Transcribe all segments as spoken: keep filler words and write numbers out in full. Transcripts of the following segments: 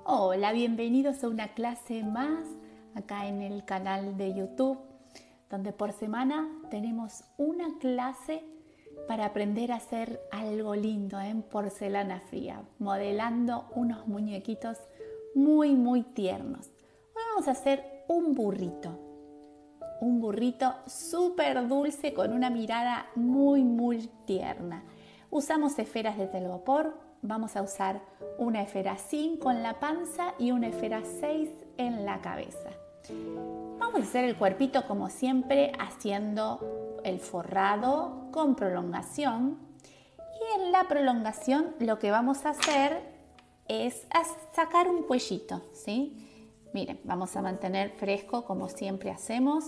Hola, bienvenidos a una clase más acá en el canal de YouTube, donde por semana tenemos una clase para aprender a hacer algo lindo en porcelana fría, modelando unos muñequitos muy muy tiernos. Hoy vamos a hacer un burrito, un burrito súper dulce con una mirada muy muy tierna. Usamos esferas de telgopor. Vamos a usar una esfera cinco en la panza y una esfera seis en la cabeza. Vamos a hacer el cuerpito como siempre, haciendo el forrado con prolongación. Y en la prolongación lo que vamos a hacer es sacar un cuellito, ¿sí? Miren, vamos a mantener fresco como siempre hacemos.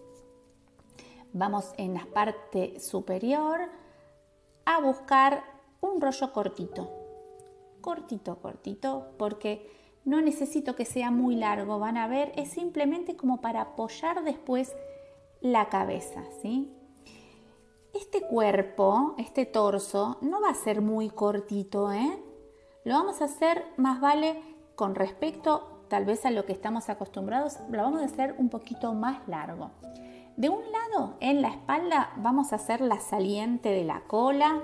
Vamos en la parte superior a buscar un rollo cortito. cortito, cortito, porque no necesito que sea muy largo, van a ver, es simplemente como para apoyar después la cabeza, ¿sí? Este cuerpo, este torso, no va a ser muy cortito, ¿eh? Lo vamos a hacer, más vale, con respecto tal vez a lo que estamos acostumbrados, lo vamos a hacer un poquito más largo. De un lado, en la espalda, vamos a hacer la saliente de la cola,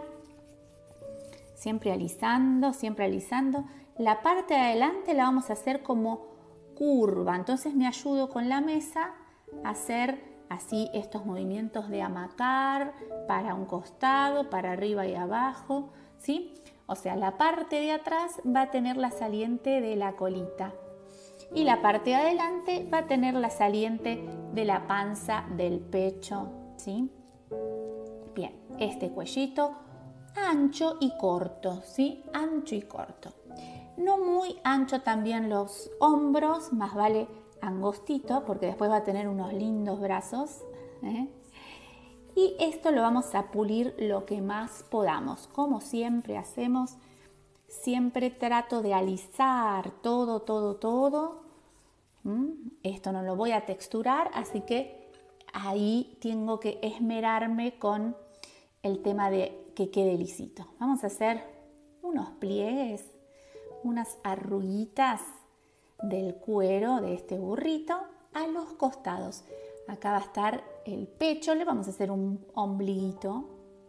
siempre alisando, siempre alisando. La parte de adelante la vamos a hacer como curva, entonces me ayudo con la mesa a hacer así estos movimientos de hamacar para un costado, para arriba y abajo, ¿sí? O sea, la parte de atrás va a tener la saliente de la colita y la parte de adelante va a tener la saliente de la panza del pecho, ¿sí? Bien, este cuellito ancho y corto, ¿sí? Ancho y corto. No muy ancho también los hombros, más vale angostito, porque después va a tener unos lindos brazos, ¿eh? Y esto lo vamos a pulir lo que más podamos. Como siempre hacemos, siempre trato de alisar todo, todo, todo. ¿Mm? Esto no lo voy a texturar, así que ahí tengo que esmerarme con el tema de que quede lisito. Vamos a hacer unos pliegues, unas arruguitas del cuero de este burrito a los costados. Acá va a estar el pecho, le vamos a hacer un ombliguito,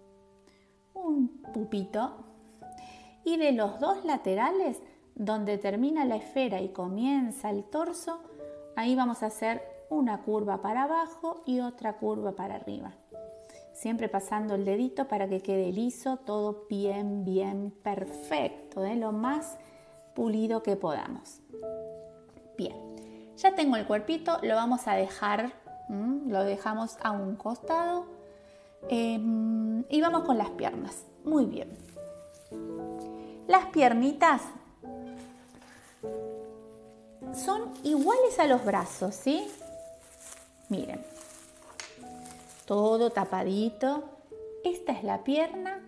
un pupito, y de los dos laterales, donde termina la esfera y comienza el torso, ahí vamos a hacer una curva para abajo y otra curva para arriba. Siempre pasando el dedito para que quede liso, todo bien, bien perfecto, ¿eh? Lo más pulido que podamos. Bien, ya tengo el cuerpito, lo vamos a dejar, ¿m? Lo dejamos a un costado eh, y vamos con las piernas. Muy bien. Las piernitas son iguales a los brazos, ¿sí? Miren. Todo tapadito. Esta es la pierna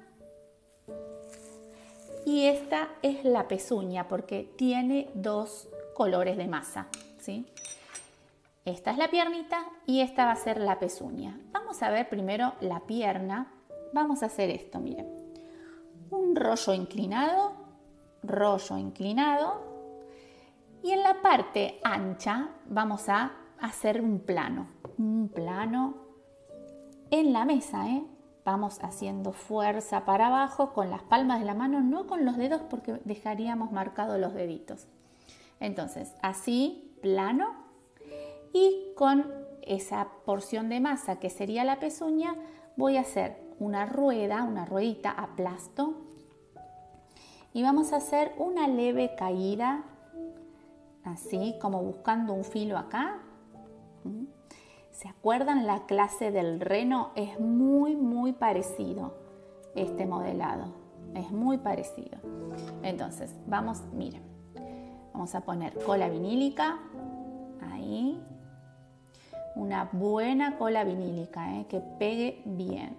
y esta es la pezuña porque tiene dos colores de masa, ¿sí? Esta es la piernita y esta va a ser la pezuña. Vamos a ver primero la pierna. Vamos a hacer esto, miren. Un rollo inclinado, rollo inclinado y en la parte ancha vamos a hacer un plano, un plano en la mesa, ¿eh? Vamos haciendo fuerza para abajo con las palmas de la mano, no con los dedos porque dejaríamos marcados los deditos. Entonces, así, plano, y con esa porción de masa que sería la pezuña, voy a hacer una rueda, una ruedita, aplasto, y vamos a hacer una leve caída, así como buscando un filo acá. ¿Se acuerdan la clase del reno? Es muy, muy parecido este modelado. Es muy parecido. Entonces, vamos, miren. Vamos a poner cola vinílica. Ahí. Una buena cola vinílica, ¿eh? Que pegue bien.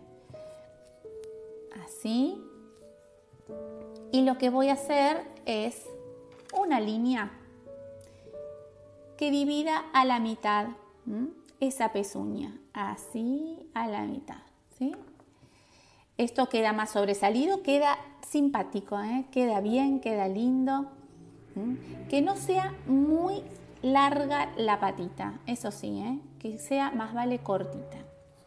Así. Y lo que voy a hacer es una línea que divida a la mitad. ¿Mm? Esa pezuña, así a la mitad, ¿sí? Esto queda más sobresalido, queda simpático, ¿eh? Queda bien, queda lindo. ¿Mm? Que no sea muy larga la patita, eso sí, ¿eh? Que sea más vale cortita.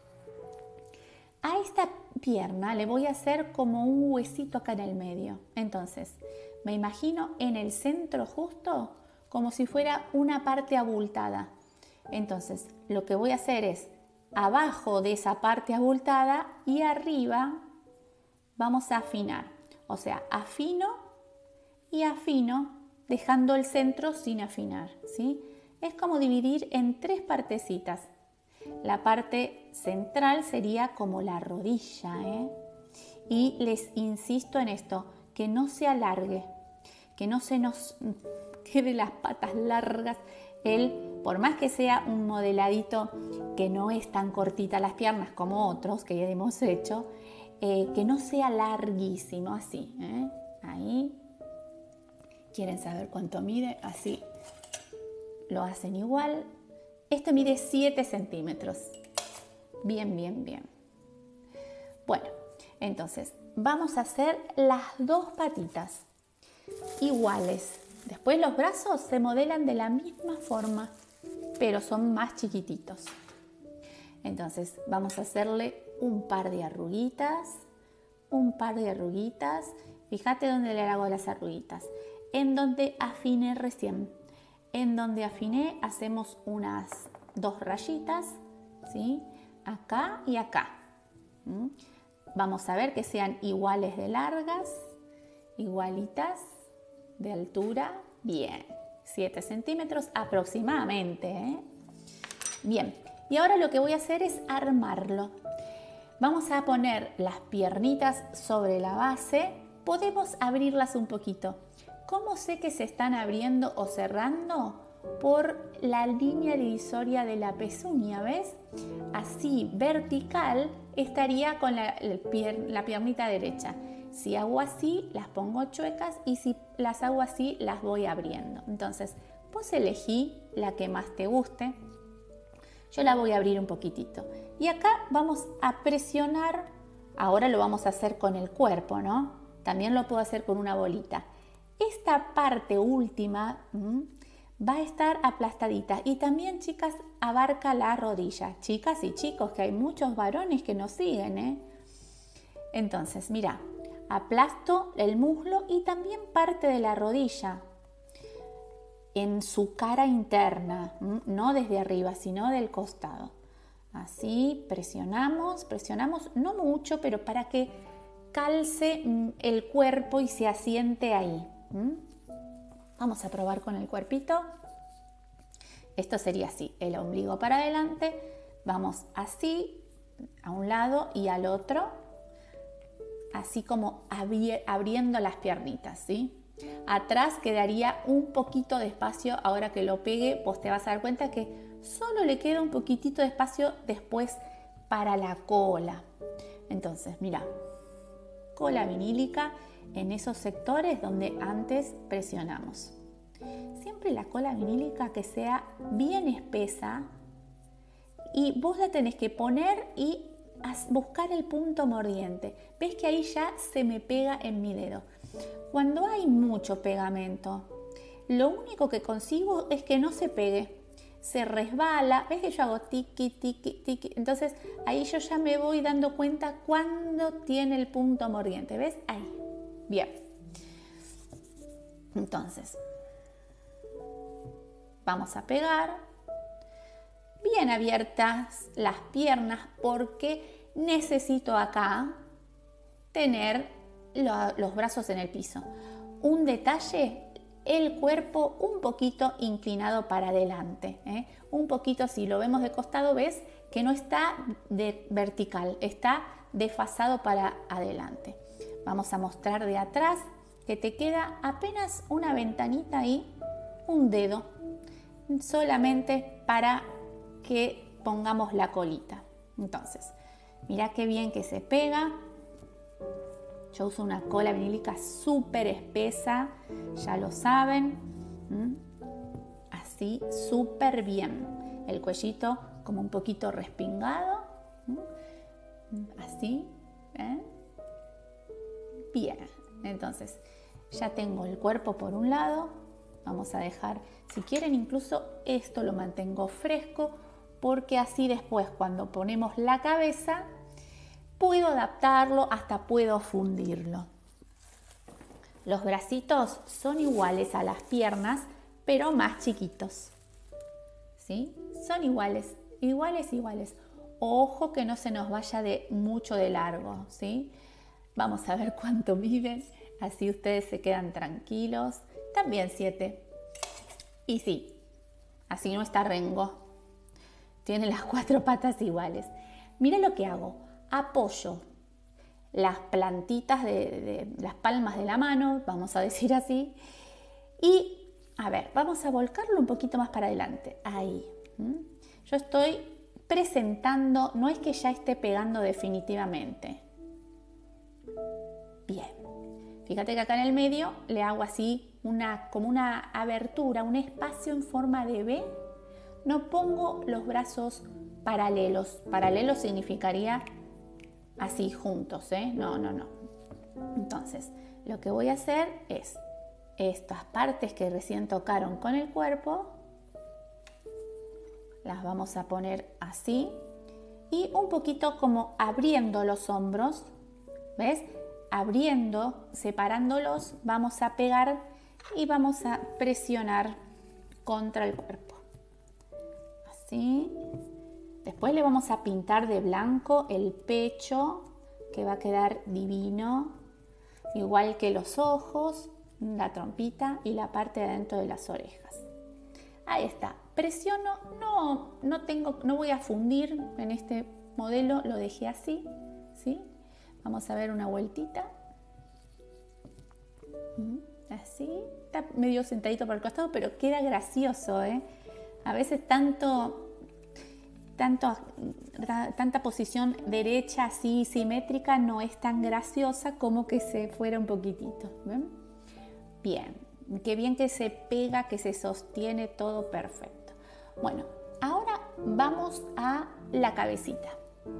A esta pierna le voy a hacer como un huesito acá en el medio. Entonces, me imagino en el centro justo como si fuera una parte abultada. Entonces, lo que voy a hacer es abajo de esa parte abultada y arriba vamos a afinar. O sea, afino y afino dejando el centro sin afinar, ¿sí? Es como dividir en tres partecitas. La parte central sería como la rodilla, ¿eh? Y les insisto en esto, que no se alargue, que no se nos quede las patas largas. El, por más que sea un modeladito que no es tan cortita las piernas como otros que ya hemos hecho, eh, que no sea larguísimo, así, ¿eh? Ahí. ¿Quieren saber cuánto mide? Así lo hacen igual. Este mide siete centímetros. Bien, bien, bien. Bueno, entonces vamos a hacer las dos patitas iguales. Después los brazos se modelan de la misma forma, pero son más chiquititos. Entonces vamos a hacerle un par de arruguitas, un par de arruguitas. Fíjate dónde le hago las arruguitas. En donde afiné recién. En donde afiné hacemos unas dos rayitas, ¿sí? Acá y acá. ¿Mm? Vamos a ver que sean iguales de largas, igualitas de altura. Bien, siete centímetros aproximadamente, ¿eh? Bien, y ahora lo que voy a hacer es armarlo. Vamos a poner las piernitas sobre la base. Podemos abrirlas un poquito. ¿Cómo sé que se están abriendo o cerrando? Por la línea divisoria de la pezuña, ¿ves? Así, vertical, estaría con la, el pier, la piernita derecha. Si hago así, las pongo chuecas y si las hago así, las voy abriendo. Entonces, vos elegí la que más te guste. Yo la voy a abrir un poquitito. Y acá vamos a presionar, ahora lo vamos a hacer con el cuerpo, ¿no? También lo puedo hacer con una bolita. Esta parte última mmm, va a estar aplastadita y también, chicas, abarca la rodilla. Chicas y chicos, que hay muchos varones que nos siguen, ¿eh? Entonces, mira, aplasto el muslo y también parte de la rodilla en su cara interna, ¿m? No desde arriba, sino del costado. Así, presionamos, presionamos, no mucho, pero para que calce el cuerpo y se asiente ahí. ¿Mm? Vamos a probar con el cuerpito. Esto sería así, el ombligo para adelante. Vamos así, a un lado y al otro. Así como abri- abriendo las piernitas, ¿sí? Atrás quedaría un poquito de espacio. Ahora que lo pegue, vos te vas a dar cuenta que solo le queda un poquitito de espacio después para la cola. Entonces, mira, cola vinílica en esos sectores donde antes presionamos. Siempre la cola vinílica que sea bien espesa y vos la tenés que poner y buscar el punto mordiente. ¿Ves que ahí ya se me pega en mi dedo? Cuando hay mucho pegamento, lo único que consigo es que no se pegue. Se resbala, ves que yo hago tiqui, tiqui, tiqui, entonces ahí yo ya me voy dando cuenta cuando tiene el punto mordiente, ¿ves? Ahí, bien. Entonces, vamos a pegar bien abiertas las piernas porque necesito acá tener lo, los brazos en el piso. Un detalle, el cuerpo un poquito inclinado para adelante, ¿eh? Un poquito, si lo vemos de costado, ves que no está de vertical, está desfasado para adelante. Vamos a mostrar de atrás que te queda apenas una ventanita ahí, un dedo, solamente para que pongamos la colita. Entonces, mira qué bien que se pega. Yo uso una cola vinílica súper espesa, ya lo saben. ¿Mm? Así, súper bien. El cuellito como un poquito respingado. ¿Mm? Así. ¿Eh? Bien. Entonces, ya tengo el cuerpo por un lado Vamos a dejar, si quieren incluso esto lo mantengo fresco, porque así después cuando ponemos la cabeza puedo adaptarlo, hasta puedo fundirlo. Los bracitos son iguales a las piernas, pero más chiquitos. ¿Sí? Son iguales, iguales, iguales. Ojo que no se nos vaya de mucho de largo, ¿sí? Vamos a ver cuánto miden, así ustedes se quedan tranquilos. También siete. Y sí, así no está rengo. Tiene las cuatro patas iguales. Mira lo que hago. Apoyo las plantitas de, de las palmas de la mano, vamos a decir así. Y, a ver, vamos a volcarlo un poquito más para adelante. Ahí. Yo estoy presentando, no es que ya esté pegando definitivamente. Bien. Fíjate que acá en el medio le hago así una, como una abertura, un espacio en forma de V. No pongo los brazos paralelos. Paralelos significaría así juntos, ¿eh? No, no, no. Entonces, lo que voy a hacer es estas partes que recién tocaron con el cuerpo, las vamos a poner así y un poquito como abriendo los hombros, ¿ves? Abriendo, separándolos, vamos a pegar y vamos a presionar contra el cuerpo. Así. Después le vamos a pintar de blanco el pecho, que va a quedar divino, igual que los ojos, la trompita y la parte de adentro de las orejas. Ahí está. Presiono, no, no, tengo, no voy a fundir en este modelo, lo dejé así, ¿sí? Vamos a ver una vueltita. Así, está medio sentadito por el costado, pero queda gracioso, ¿eh? A veces tanto... Tanto, tanta posición derecha así simétrica no es tan graciosa como que se fuera un poquitito. ¿Ven? Bien, qué bien que se pega, que se sostiene todo perfecto. Bueno, ahora vamos a la cabecita.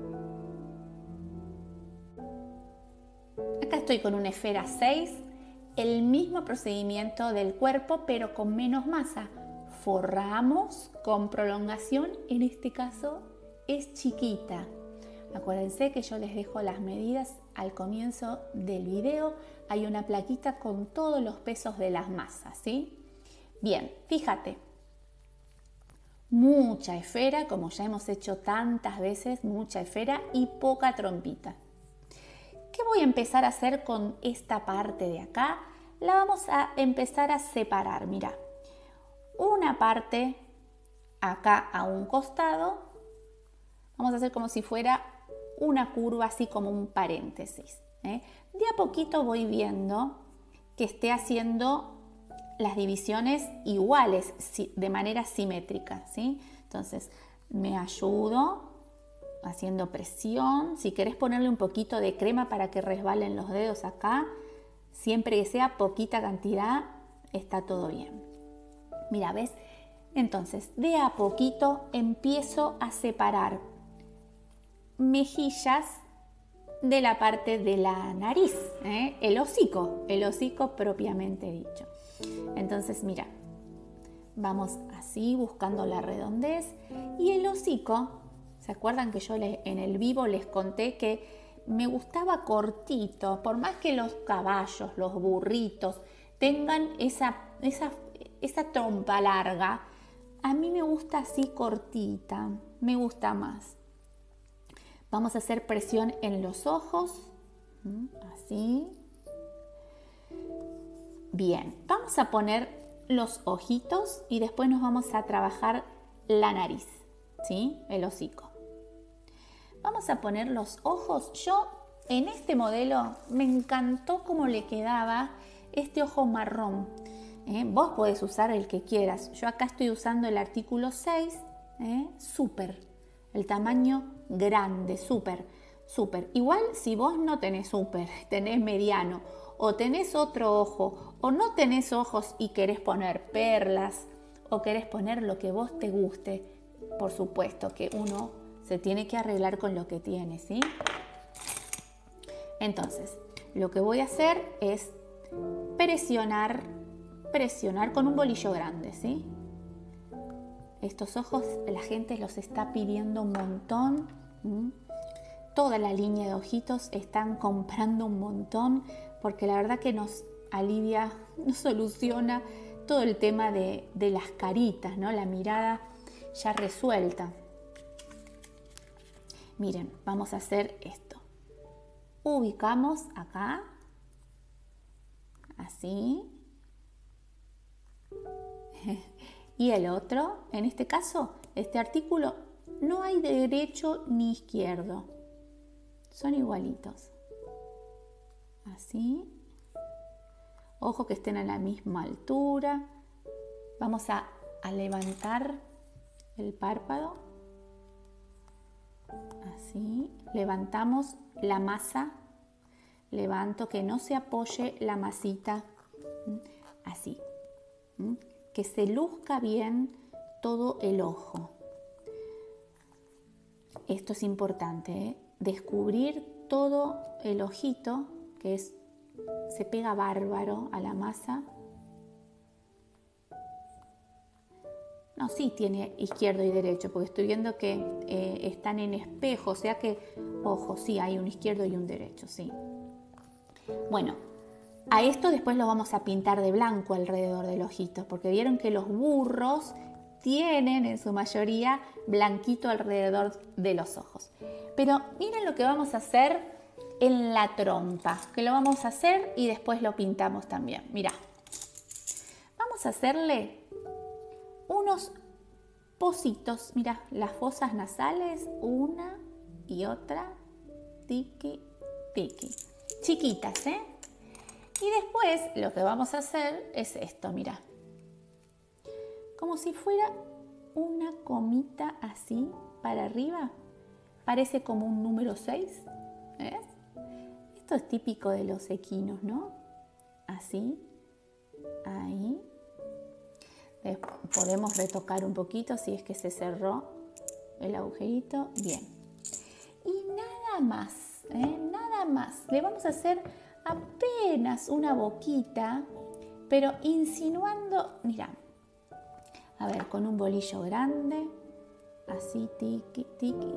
Acá estoy con una esfera seis, el mismo procedimiento del cuerpo pero con menos masa. Forramos con prolongación, en este caso es chiquita. Acuérdense que yo les dejo las medidas al comienzo del video. Hay una plaquita con todos los pesos de las masas, ¿sí? Bien, fíjate. Mucha esfera, como ya hemos hecho tantas veces, mucha esfera y poca trompita. ¿Qué voy a empezar a hacer con esta parte de acá? La vamos a empezar a separar, mira. Una parte acá a un costado, vamos a hacer como si fuera una curva, así como un paréntesis, ¿eh? De a poquito voy viendo que esté haciendo las divisiones iguales, de manera simétrica, ¿sí? Entonces me ayudo haciendo presión. Si querés ponerle un poquito de crema para que resbalen los dedos acá, siempre que sea poquita cantidad, está todo bien. Mira, ¿ves? Entonces, de a poquito empiezo a separar mejillas de la parte de la nariz, ¿eh? El hocico, el hocico propiamente dicho. Entonces, mira, vamos así buscando la redondez y el hocico, ¿se acuerdan que yo les, en el vivo les conté que me gustaba cortito? Por más que los caballos, los burritos tengan esa, esa esa trompa larga, a mí me gusta así cortita, me gusta más. Vamos a hacer presión en los ojos, así. Bien, vamos a poner los ojitos y después nos vamos a trabajar la nariz, ¿sí? El hocico. Vamos a poner los ojos. Yo en este modelo me encantó cómo le quedaba este ojo marrón. ¿Eh? Vos podés usar el que quieras. Yo acá estoy usando el artículo seis, ¿eh? Súper, el tamaño grande, súper, súper. Igual si vos no tenés súper, tenés mediano o tenés otro ojo o no tenés ojos y querés poner perlas o querés poner lo que vos te guste, por supuesto que uno se tiene que arreglar con lo que tiene, ¿sí? Entonces, lo que voy a hacer es presionar presionar con un bolillo grande, ¿sí? Estos ojos la gente los está pidiendo un montón. ¿Mm? Toda la línea de ojitos están comprando un montón porque la verdad que nos alivia, nos soluciona todo el tema de, de las caritas, ¿no? La mirada ya resuelta. Miren, vamos a hacer esto. Ubicamos acá, así. Y el otro, en este caso, este artículo, no hay derecho ni izquierdo. Son igualitos. Así. Ojo que estén a la misma altura. Vamos a, a levantar el párpado. Así. Levantamos la masa. Levanto que no se apoye la masita. Así. Que se luzca bien todo el ojo. Esto es importante, ¿eh? Descubrir todo el ojito, que es, se pega bárbaro a la masa. No, sí tiene izquierdo y derecho, porque estoy viendo que eh, están en espejo, o sea que, ojo, sí hay un izquierdo y un derecho, sí. Bueno, a esto después lo vamos a pintar de blanco alrededor del ojito, porque vieron que los burros tienen en su mayoría blanquito alrededor de los ojos. Pero miren lo que vamos a hacer en la trompa, que lo vamos a hacer y después lo pintamos también. Mirá, vamos a hacerle unos pocitos, mirá, las fosas nasales, una y otra, tiqui, tiqui, chiquitas, ¿eh? Y después lo que vamos a hacer es esto, mirá. Como si fuera una comita así para arriba. Parece como un número seis. ¿Ves? Esto es típico de los equinos, ¿no? Así. Ahí. Después podemos retocar un poquito si es que se cerró el agujerito. Bien. Y nada más, ¿eh? Nada más. Le vamos a hacer apenas una boquita, pero insinuando, mira, a ver, con un bolillo grande, así, tiqui, tiqui.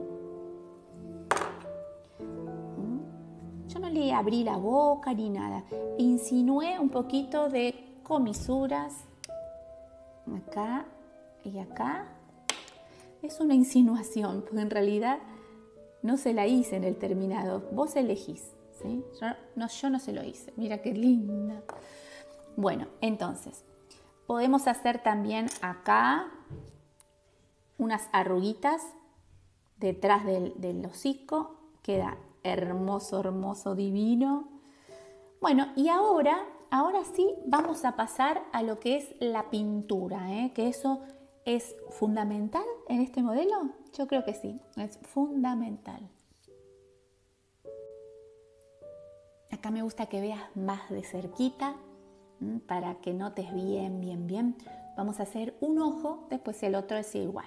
Yo no le abrí la boca ni nada, insinué un poquito de comisuras, acá y acá. Es una insinuación, porque en realidad no se la hice en el terminado, vos elegís. ¿Sí? Yo, no, yo no se lo hice. Mira qué linda. Bueno, entonces, podemos hacer también acá unas arruguitas detrás del, del hocico. Queda hermoso, hermoso, divino. Bueno, y ahora, ahora sí vamos a pasar a lo que es la pintura, ¿eh? Que eso es fundamental en este modelo. Yo creo que sí, es fundamental. Acá me gusta que veas más de cerquita, ¿m? Para que notes bien, bien, bien. Vamos a hacer un ojo, después el otro es igual.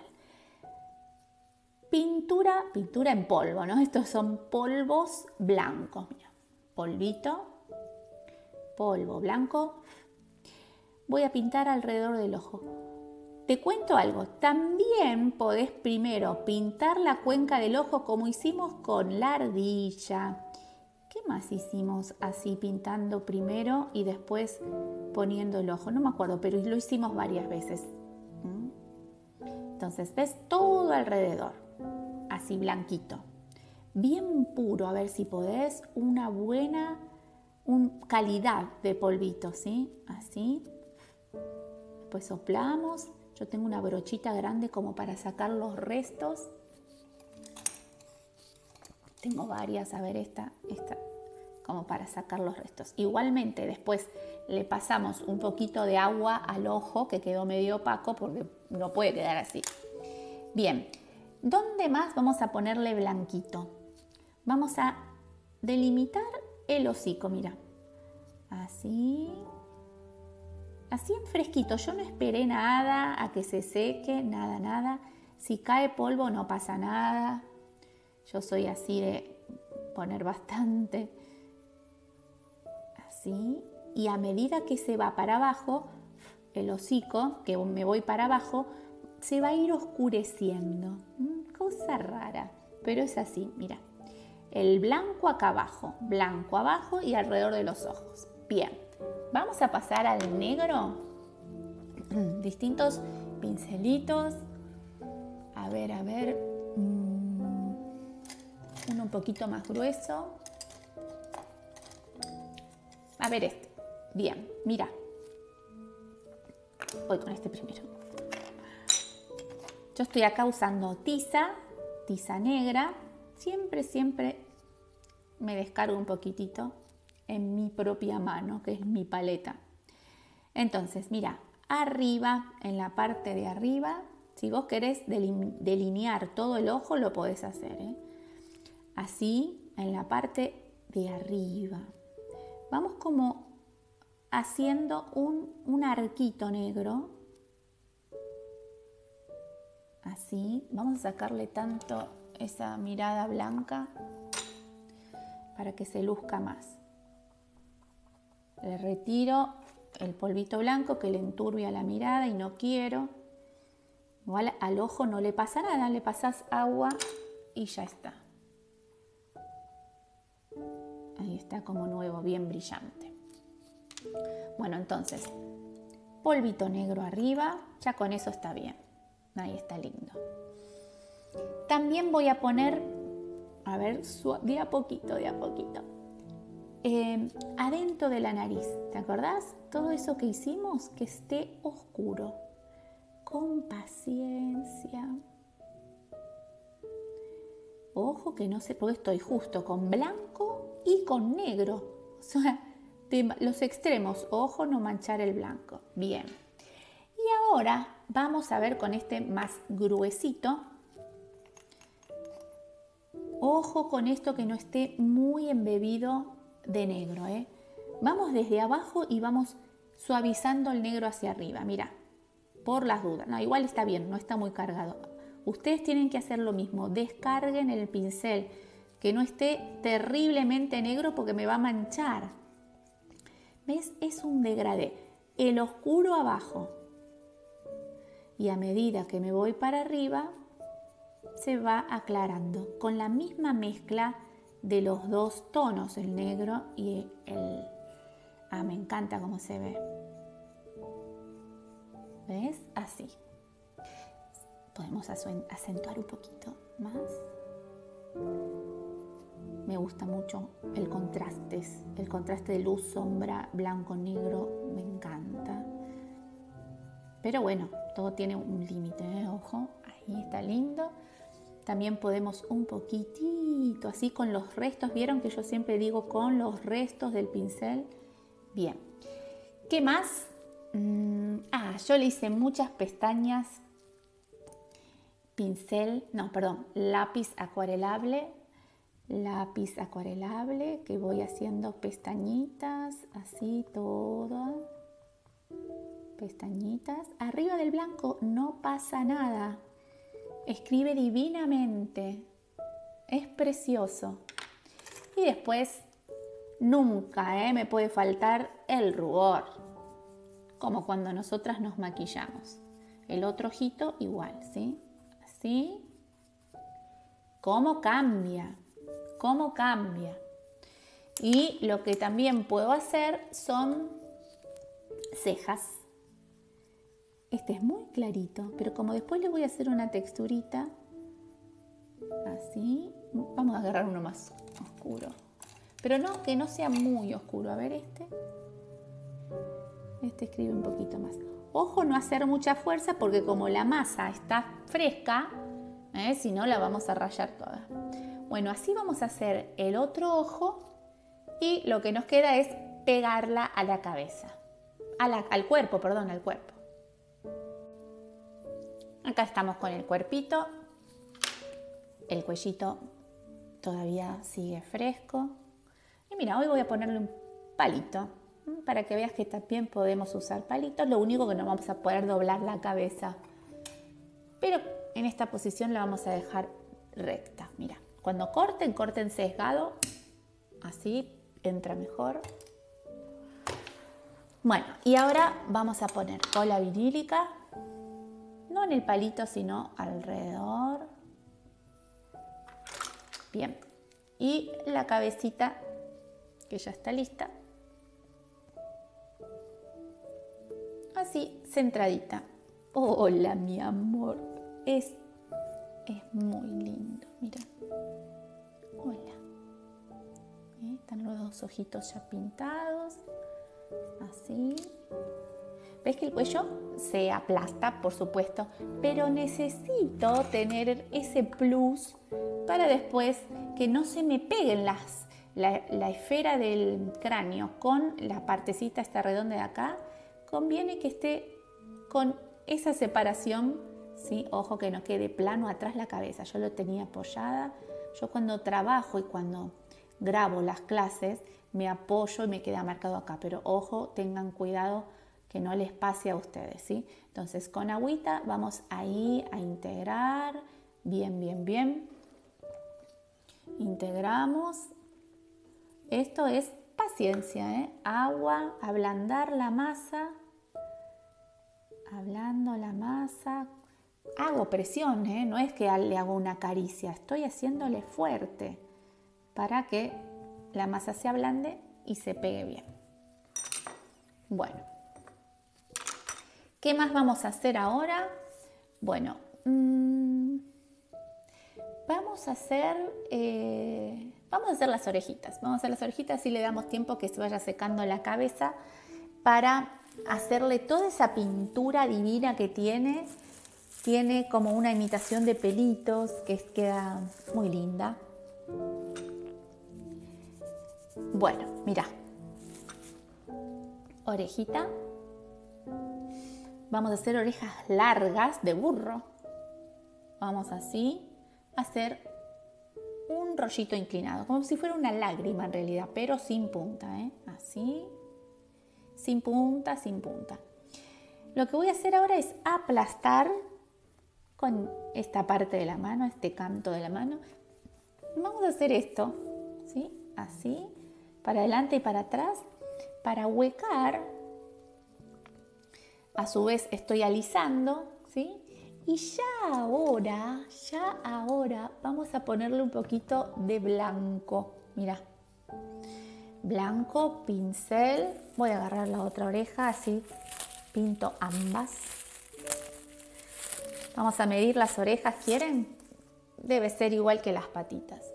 Pintura, pintura en polvo, ¿no? Estos son polvos blancos. Mira, polvito, polvo blanco. Voy a pintar alrededor del ojo. Te cuento algo, también podés primero pintar la cuenca del ojo como hicimos con la ardilla. ¿Qué más hicimos así pintando primero y después poniendo el ojo? No me acuerdo, pero lo hicimos varias veces. Entonces, ves todo alrededor, así blanquito. Bien puro, a ver si podés, una buena un, calidad de polvito, ¿sí? Así. Después soplamos. Yo tengo una brochita grande como para sacar los restos. Tengo varias, a ver esta, esta, como para sacar los restos. Igualmente después le pasamos un poquito de agua al ojo que quedó medio opaco porque no puede quedar así. Bien, ¿dónde más vamos a ponerle blanquito? Vamos a delimitar el hocico, mira. Así, así en fresquito. Yo no esperé nada a que se seque, nada, nada. Si cae polvo no pasa nada. Yo soy así de poner bastante, así, y a medida que se va para abajo, el hocico, que me voy para abajo, se va a ir oscureciendo. Cosa rara, pero es así, mira. El blanco acá abajo, blanco abajo y alrededor de los ojos. Bien, vamos a pasar al negro. Distintos pincelitos. A ver, a ver. Uno un poquito más grueso. A ver este. Bien, mira. Voy con este primero. Yo estoy acá usando tiza, tiza negra. Siempre, siempre me descargo un poquitito en mi propia mano, que es mi paleta. Entonces, mira, arriba, en la parte de arriba, si vos querés delinear todo el ojo, lo podés hacer, ¿eh? Así, en la parte de arriba. Vamos como haciendo un, un arquito negro. Así, vamos a sacarle tanto esa mirada blanca para que se luzca más. Le retiro el polvito blanco que le enturbia la mirada y no quiero. Igual al ojo no le pasa nada, le pasas agua y ya está. Ahí está como nuevo, bien brillante. Bueno, entonces, polvito negro arriba, ya con eso está bien. Ahí está lindo. También voy a poner, a ver, de a poquito, de a poquito. Eh, adentro de la nariz, ¿te acordás? Todo eso que hicimos, que esté oscuro. Con paciencia. Ojo que no sé, porque estoy justo con blanco y con negro. O sea, de los extremos. Ojo, no manchar el blanco. Bien. Y ahora vamos a ver con este más gruesito. Ojo con esto que no esté muy embebido de negro, ¿eh? Vamos desde abajo y vamos suavizando el negro hacia arriba. Mira, por las dudas. No, igual está bien, no está muy cargado. Ustedes tienen que hacer lo mismo. Descarguen el pincel, que no esté terriblemente negro porque me va a manchar. ¿Ves? Es un degradé. El oscuro abajo. Y a medida que me voy para arriba, se va aclarando con la misma mezcla de los dos tonos, el negro y el... Ah, me encanta cómo se ve. ¿Ves? Así. Podemos acentuar un poquito más. Me gusta mucho el contraste, el contraste de luz, sombra, blanco, negro, me encanta. Pero bueno, todo tiene un límite, ¿eh? Ojo, ahí está lindo. También podemos un poquitito, así con los restos. ¿Vieron que yo siempre digo con los restos del pincel? Bien. ¿Qué más? Mm, ah, yo le hice muchas pestañas. Pincel, no, perdón, lápiz acuarelable. Lápiz acuarelable que voy haciendo pestañitas, así todas. Pestañitas. Arriba del blanco no pasa nada. Escribe divinamente. Es precioso. Y después, nunca ¿eh? me puede faltar el rubor. Como cuando nosotras nos maquillamos. El otro ojito igual, ¿sí? Así. ¿Cómo cambia? ¿Cómo cambia? Y lo que también puedo hacer son cejas. Este es muy clarito, pero como después le voy a hacer una texturita, así, vamos a agarrar uno más oscuro. Pero no, que no sea muy oscuro. A ver este. Este escribe un poquito más. Ojo, no hacer mucha fuerza porque como la masa está fresca, ¿eh? Si no la vamos a rayar toda. Bueno, así vamos a hacer el otro ojo y lo que nos queda es pegarla a la cabeza. A la, al cuerpo, perdón, al cuerpo. Acá estamos con el cuerpito. El cuellito todavía sigue fresco. Y mira, hoy voy a ponerle un palito para que veas que también podemos usar palitos. Lo único que no vamos a poder doblar la cabeza. Pero en esta posición la vamos a dejar recta. Mira, cuando corten, corten sesgado. Así entra mejor. Bueno, y ahora vamos a poner cola vinílica, no en el palito, sino alrededor. Bien, y la cabecita, que ya está lista. Así, centradita. Hola, mi amor. Es, es muy lindo, mira. Hola. ¿Eh? Están los dos ojitos ya pintados. Así. ¿Ves que el cuello se aplasta, por supuesto? Pero necesito tener ese plus para después que no se me peguen las, la, la esfera del cráneo con la partecita esta redonda de acá. Conviene que esté con esa separación, ¿sí? Ojo que no quede plano atrás la cabeza. Yo lo tenía apoyada. Yo cuando trabajo y cuando grabo las clases me apoyo y me queda marcado acá. Pero ojo, tengan cuidado que no les pase a ustedes, ¿sí? Entonces con agüita vamos ahí a integrar. Bien, bien, bien. Integramos. Esto es paciencia, ¿eh? Agua, ablandar la masa. Ablando la masa. Hago presión, ¿eh? No es que le hago una caricia. Estoy haciéndole fuerte para que la masa se ablande y se pegue bien. Bueno. ¿Qué más vamos a hacer ahora? Bueno, mmm, vamos a hacer, eh, vamos a hacer las orejitas. Vamos a hacer las orejitas y le damos tiempo que se vaya secando la cabeza para hacerle toda esa pintura divina que tiene. Tiene como una imitación de pelitos que queda muy linda. Bueno, mira. Orejita. Vamos a hacer orejas largas de burro. Vamos así a hacer un rollito inclinado, como si fuera una lágrima en realidad, pero sin punta, ¿eh? Así, sin punta, sin punta. Lo que voy a hacer ahora es aplastar con esta parte de la mano, este canto de la mano. Vamos a hacer esto, ¿sí? Así, para adelante y para atrás, para huecar. A su vez estoy alisando, ¿sí? Y ya ahora, ya ahora vamos a ponerle un poquito de blanco. Mira, blanco, pincel. Voy a agarrar la otra oreja, así pinto ambas. Vamos a medir las orejas, ¿quieren? Debe ser igual que las patitas.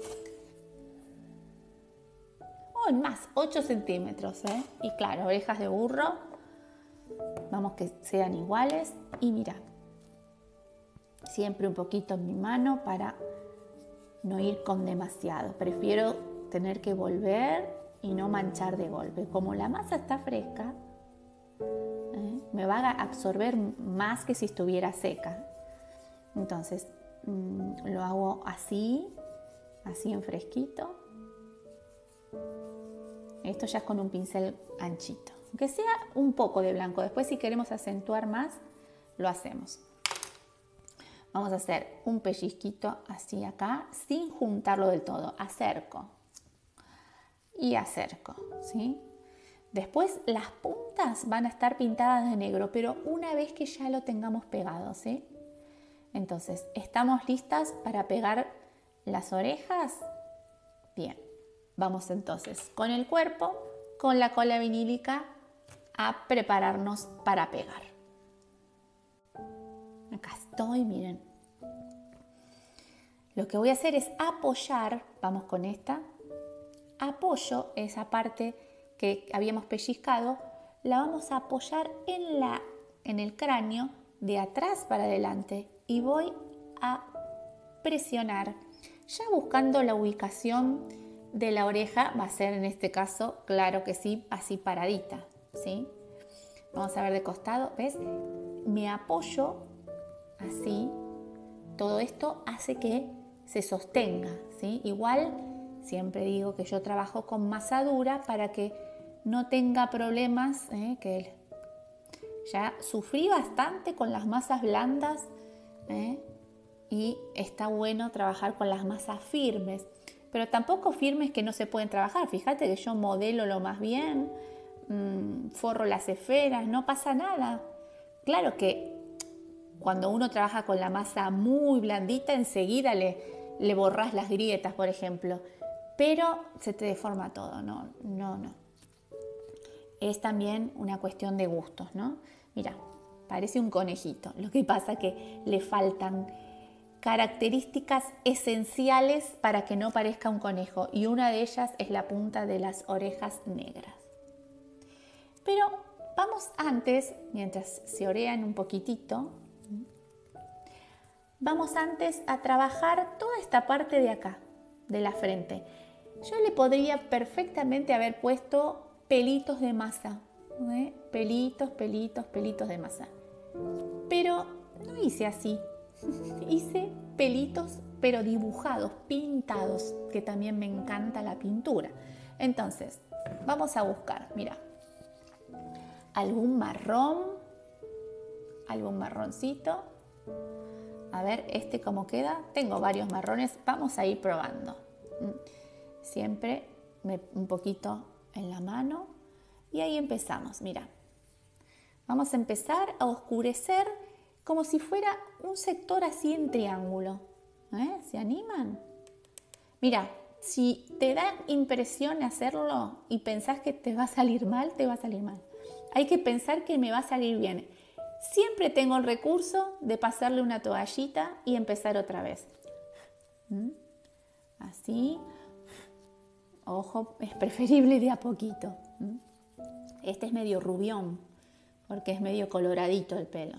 O más, ocho centímetros, ¿eh? Y claro, orejas de burro. Vamos que sean iguales y mira, siempre un poquito en mi mano para no ir con demasiado. Prefiero tener que volver y no manchar de golpe. Como la masa está fresca, ¿eh? me va a absorber más que si estuviera seca. Entonces mmm, lo hago así, así en fresquito. Esto ya es con un pincel anchito. Aunque sea un poco de blanco. Después si queremos acentuar más, lo hacemos. Vamos a hacer un pellizquito así acá, sin juntarlo del todo. Acerco y acerco, ¿sí? Después las puntas van a estar pintadas de negro, pero una vez que ya lo tengamos pegado, ¿sí? Entonces, ¿estamos listas para pegar las orejas? Bien, vamos entonces con el cuerpo, con la cola vinílica, a prepararnos para pegar. Acá estoy, miren. Lo que voy a hacer es apoyar, vamos con esta, apoyo esa parte que habíamos pellizcado, la vamos a apoyar en, la, en el cráneo de atrás para adelante y voy a presionar, ya buscando la ubicación de la oreja, va a ser en este caso, claro que sí, así paradita. ¿Sí? Vamos a ver de costado, ¿ves? Me apoyo así, todo esto hace que se sostenga, ¿sí? Igual, siempre digo que yo trabajo con masa dura para que no tenga problemas, ¿eh? Que ya sufrí bastante con las masas blandas, ¿eh? Y está bueno trabajar con las masas firmes, pero tampoco firmes que no se pueden trabajar. Fíjate que yo modelo lo más bien, mmm, forro las esferas, no pasa nada. Claro que cuando uno trabaja con la masa muy blandita, enseguida le, le borrás las grietas, por ejemplo, pero se te deforma todo, no, no, no. Es también una cuestión de gustos, ¿no? Mira, parece un conejito, lo que pasa es que le faltan características esenciales para que no parezca un conejo, y una de ellas es la punta de las orejas negras. Pero vamos antes, mientras se orean un poquitito, vamos antes a trabajar toda esta parte de acá, de la frente. Yo le podría perfectamente haber puesto pelitos de masa, ¿eh? Pelitos, pelitos, pelitos de masa. Pero no hice así. Hice pelitos, pero dibujados, pintados, que también me encanta la pintura. Entonces, vamos a buscar, mira, algún marrón, algún marroncito. A ver, este cómo queda. Tengo varios marrones, vamos a ir probando. Siempre me, un poquito en la mano y ahí empezamos, mira. Vamos a empezar a oscurecer como si fuera un sector así en triángulo. ¿Eh? ¿Se animan? Mira, si te da impresión hacerlo y pensás que te va a salir mal, te va a salir mal. Hay que pensar que me va a salir bien. Siempre tengo el recurso de pasarle una toallita y empezar otra vez. ¿Mm? Así. Ojo, es preferible de a poquito. ¿Mm? Este es medio rubión, porque es medio coloradito el pelo.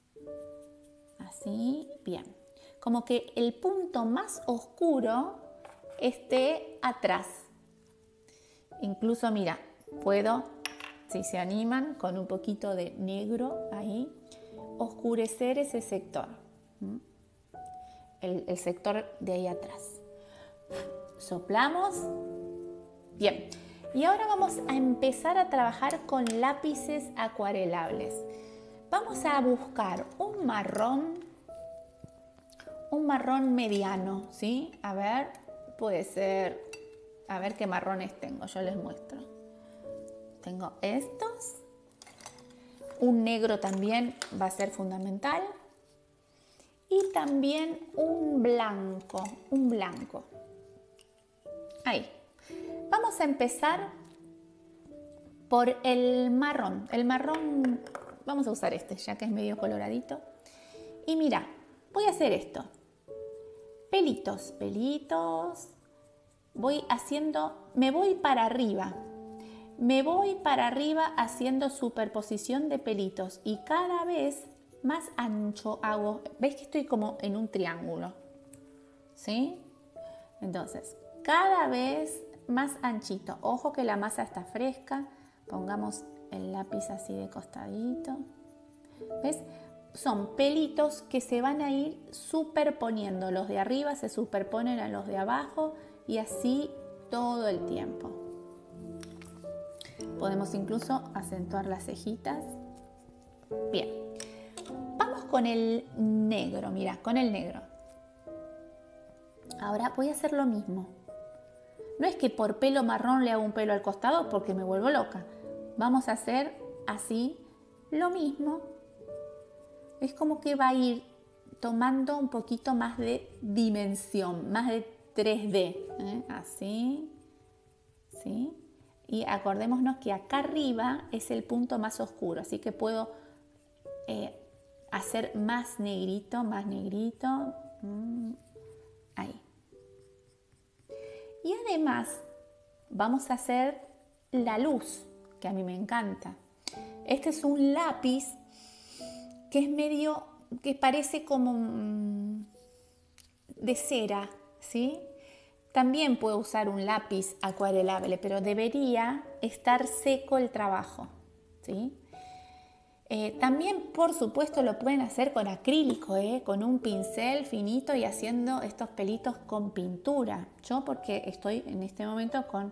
Así, bien. Como que el punto más oscuro esté atrás. Incluso, mira, puedo, si se animan, con un poquito de negro ahí, oscurecer ese sector. ¿Mm? El, el sector de ahí atrás. Soplamos. Bien. Y ahora vamos a empezar a trabajar con lápices acuarelables. Vamos a buscar un marrón, un marrón mediano, ¿sí? A ver, puede ser, a ver qué marrones tengo, yo les muestro. Tengo estos, un negro también va a ser fundamental y también un blanco, un blanco. Ahí. Vamos a empezar por el marrón. El marrón, vamos a usar este, ya que es medio coloradito. Y mira, voy a hacer esto. Pelitos, pelitos. Voy haciendo, me voy para arriba. Me voy para arriba haciendo superposición de pelitos. Y cada vez más ancho hago. ¿Veis que estoy como en un triángulo? ¿Sí? Entonces, cada vez más anchito. Ojo que la masa está fresca. Pongamos el lápiz así de costadito. ¿Ves? Son pelitos que se van a ir superponiendo. Los de arriba se superponen a los de abajo y así todo el tiempo. Podemos incluso acentuar las cejitas. Bien. Vamos con el negro. Mira, con el negro. Ahora voy a hacer lo mismo. No es que por pelo marrón le hago un pelo al costado porque me vuelvo loca. Vamos a hacer así lo mismo. Es como que va a ir tomando un poquito más de dimensión, más de tres D. ¿eh? Así, ¿sí? Y acordémonos que acá arriba es el punto más oscuro, así que puedo eh, hacer más negrito, más negrito. Mm, ahí. Y además vamos a hacer la luz, que a mí me encanta. Este es un lápiz que es medio, que parece como mmm, de cera, ¿sí? También puedo usar un lápiz acuarelable, pero debería estar seco el trabajo, ¿sí? Eh, también, por supuesto, lo pueden hacer con acrílico, ¿eh? Con un pincel finito y haciendo estos pelitos con pintura. Yo porque estoy en este momento con,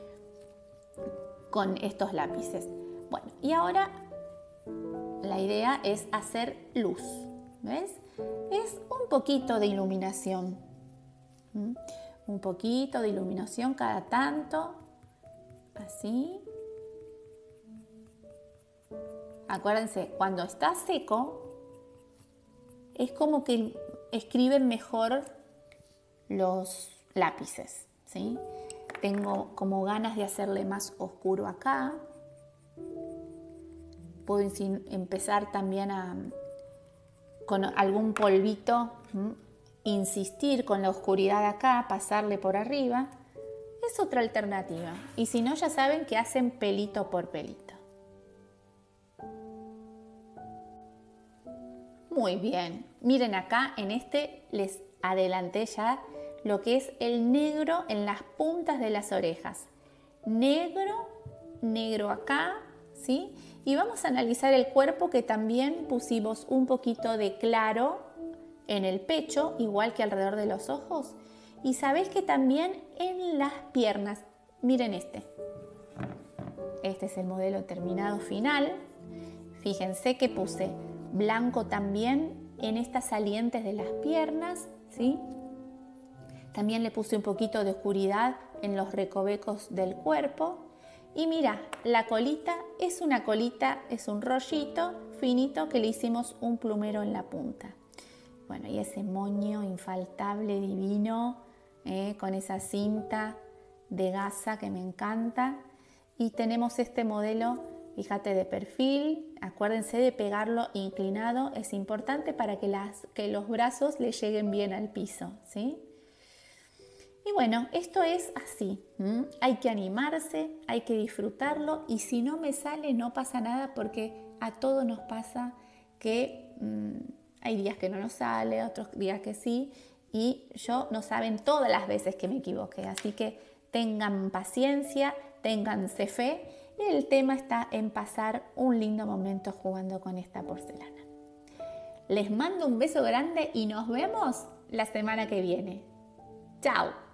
con estos lápices. Bueno, y ahora la idea es hacer luz, ¿ves? Es un poquito de iluminación. ¿Mm? Un poquito de iluminación cada tanto, así. Acuérdense, cuando está seco, es como que escriben mejor los lápices, ¿sí? Tengo como ganas de hacerle más oscuro acá. Puedo empezar también a, con algún polvito, ¿m? insistir con la oscuridad acá, pasarle por arriba. Es otra alternativa. Y si no, ya saben que hacen pelito por pelito. Muy bien. Miren acá, en este les adelanté ya lo que es el negro en las puntas de las orejas. Negro, negro acá, ¿sí? Y vamos a analizar el cuerpo, que también pusimos un poquito de claro en el pecho, igual que alrededor de los ojos. Y sabés que también en las piernas. Miren este. Este es el modelo terminado final. Fíjense que puse blanco también en estas salientes de las piernas, ¿sí? También le puse un poquito de oscuridad en los recovecos del cuerpo. Y mira, la colita es una colita, es un rollito finito que le hicimos un plumero en la punta. Bueno, y ese moño infaltable, divino, eh, con esa cinta de gasa que me encanta. Y tenemos este modelo, fíjate, de perfil. Acuérdense de pegarlo inclinado, es importante para que, las, que los brazos le lleguen bien al piso, ¿sí? Y bueno, esto es así. ¿Mm? Hay que animarse, hay que disfrutarlo, y si no me sale no pasa nada, porque a todos nos pasa que mmm, hay días que no nos sale, otros días que sí, y yo no saben todas las veces que me equivoqué, así que tengan paciencia, ténganse fe, y el tema está en pasar un lindo momento jugando con esta porcelana. Les mando un beso grande y nos vemos la semana que viene. ¡Chao!